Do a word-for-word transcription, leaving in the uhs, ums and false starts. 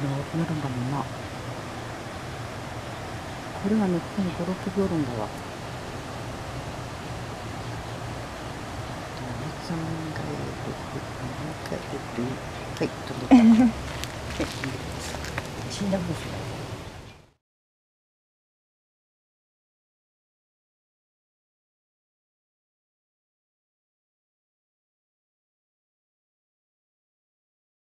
なるんだもんな。これはね、ここにご、ろくびょう論だわ。さんがえる、にがえる。はい、飛んでった。はい、飛んできます。死んだふりする。